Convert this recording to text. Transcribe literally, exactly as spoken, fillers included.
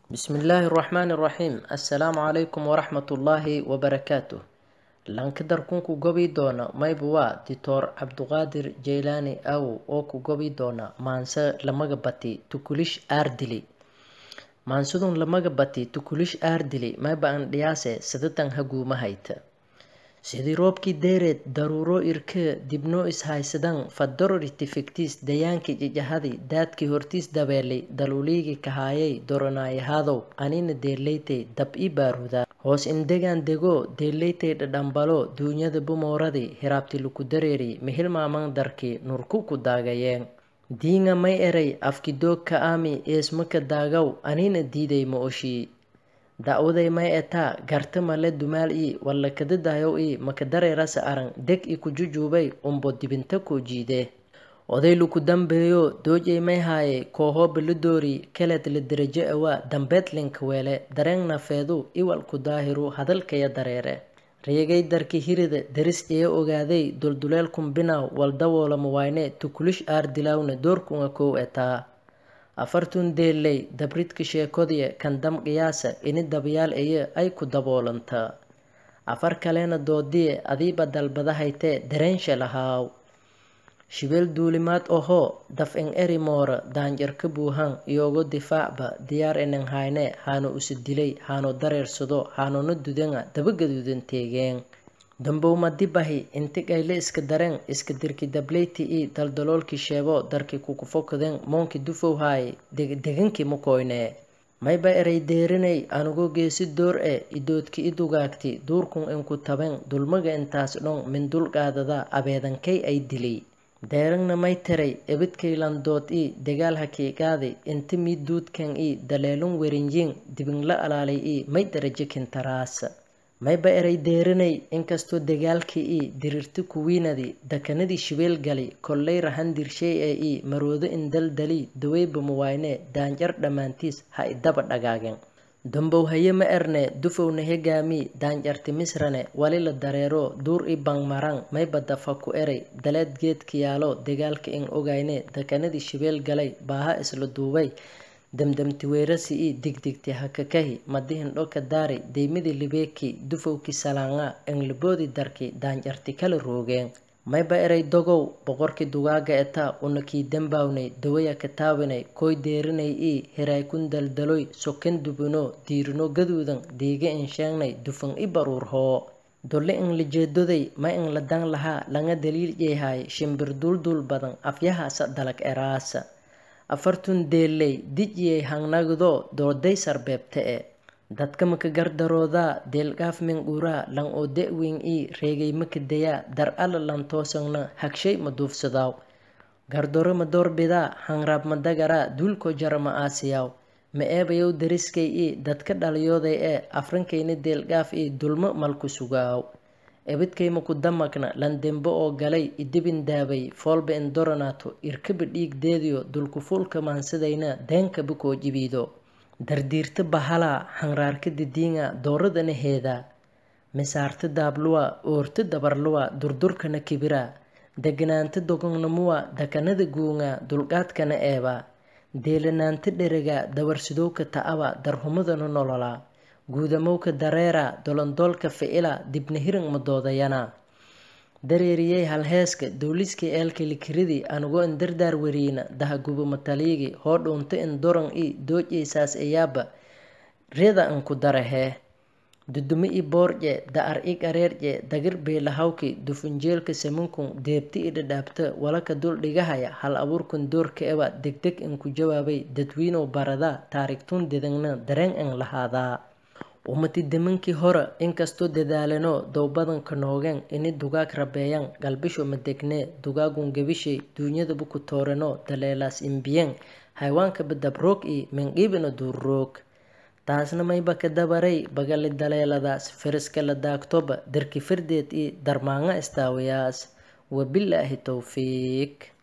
بسم الله الرحمن الرحيم السلام عليكم ورحمة الله وبركاته لانكدر كونكو قبي دونا مايبوا ديتور عبدالقادر جيلاني أو أوكو قبي دونا مانسا لمغباتي تكوليش آردلي مانسودون لمغباتي تكوليش آردلي مايبا أن دياسي سدتان هقو مهيت سيدي روبكي ديرت ضرورو إركي دبنو إسهايسدان فالدروري تفكتيس ديانكي جيجهادي دادكي هورتيس دابيلي دلوليكي كهايي دورناي هادو أنين ديرليتي دب إبارودا هوس إندگان ديگو ديرليتي دامبالو دونيا دبو موردي هرابتي لكو دريري مهل مامان دركي نوركوكو داغيين دينغا ماي إري أفكي دوك كآمي إسمك داغو أنين ديدي موشي da'waday may etaa garta male dumaal ii walla kadadayow ii makadare rasa aran deg i ku jujubay umbo dibinta ku jiide oday luku dambeeyo doojay may haaye kooho bilidoori kaleed la darajo awa dambeed linka weele dareen nafeedu iwal ku daahiru hadalkaya dareere reegay darki hirida daris ee ogaaday dulduleel kumbinaw wal dawoola muwayne tukulish aar dilawna doorkunga kow etaa afartun deelay dabridka sheekodiya kan dam qiyaasa ini dabayaal eye ay ku daboolanta afar kalena doodiye adiiba dalbadahaytee dareensha lahaaw shibeel duulimaad oho daf en eri moora daanjarka buuhan iyogo difaacba diyaar enen hayne haano usi dilay haano dareersado haanona dudenga dabagadudan teegeen dambow madibahi inti gayle iska dareen iska dirki dableyti i daldaloolki sheebo darki kukufokaden moonki dufow haaye deganki mukoyne mayba eray deerinay anugo geesi door e idoodki i dugaagti duurkun inku taben dulmaga intaas dhon min dulqaadada abeedankay ay dilay deerangna may taray ebidkaylan dood i degaal hakiiqaadi inti mid duudkan i daleelun werinyin dibinla alaalay i may darajo kintaraasa mayba eray deerinay inkastoo dagaalkii ii dirirti kuwiinadi dakanadii shibeel gali kollay rahan dirshay ee ii maroodo indaldali daweyba muwayne daanjar dhammaantiis ha idaba dhagaagen dambow haye ma erne dufowna hegaami daanjarti misrane wali la dareero duur i bangmaran mayba dafa ku eray daleed geedka yaalo dagaalka in ogayne dakanadii shibeel galay baaha isla duubay damdamti weerasi i digdigti hakakahi madihin dhoka daari deymidi libeeki dufowki salaanga engliboodi darki daanjarti kala roogeen mayba eray dogow boqorki dugaaga eta unakii dambaawnay dawaya kataawinay koy deerinay i heraykun daldaloy soken dubino diirino gaduudan diiga in sheegnay dufan i baruurhoo dolle in la jeedoday ma in la dan lahaa langa daliil jeehaay shimbir duldul badan afyahaasa dalag eraasa afartun deelay dijiyay hangnagdo dooday sarbeebta e dadka maka gardarooda deelgaaf minguuraa lan oo de'weyn i reegay makadaya dar ala lan toosangna hagshay ma duufsadaaw gardoro ma doorbidaa hangraab ma dagaraa duulko jara ma aasiyaw ma eebayow dariskay i dadka dhaliyooday ee afrinkayna deelgaaf i dulmo malku sugaaw ebidkayma ku damakna landembo oo galay idibin daabay foolba indoranato irkaba dhiigdeediyo dulkufuulka maansidayna deenkaba koo jibiido dardiirta bahala hanraarka didiinga dooradana heeda misaarta daabluwa oorta dabarluwa durdurkana kibira deganaanta dogongnamuwa dakanada guunga dulqaadkana eeba deelanaanta dherega dawarsidowka ta'aba darhumadana nolola guudamowka dareera dolondoolka ficila dibna hiran madoodayana dareeriyey halheeska dowliskii eelka likiridi anugoo in dardaar weriina dahaguba mataliigi hoo dhuunta in doran i doojaysaas eyaaba reeda anku darahee dudumo i boorje da'ar i qareerje dagir beelahawki dufunjeelka saminkun deebti i dhadhaabta walaka dul dhigahaya hal abuurkun doorka eba degdeg inku jawaabay dadwiinow barada taarigtun dedangna dareen an lahaadaa umati damankii hore inkastoo dadaalano dowbadanka noogeen ini dugaag rabeeyan galbisho madegne dugaagun gabishay duunyadaba ku toorano daleelaas imbiyeen haywaanka badabroog i minqiibina duurroog taasna mayba ka dabaray bagali daleeladaas feriska la daagtoba darki fardeed i darmaanga istaawayaas wabilaahi towfiiq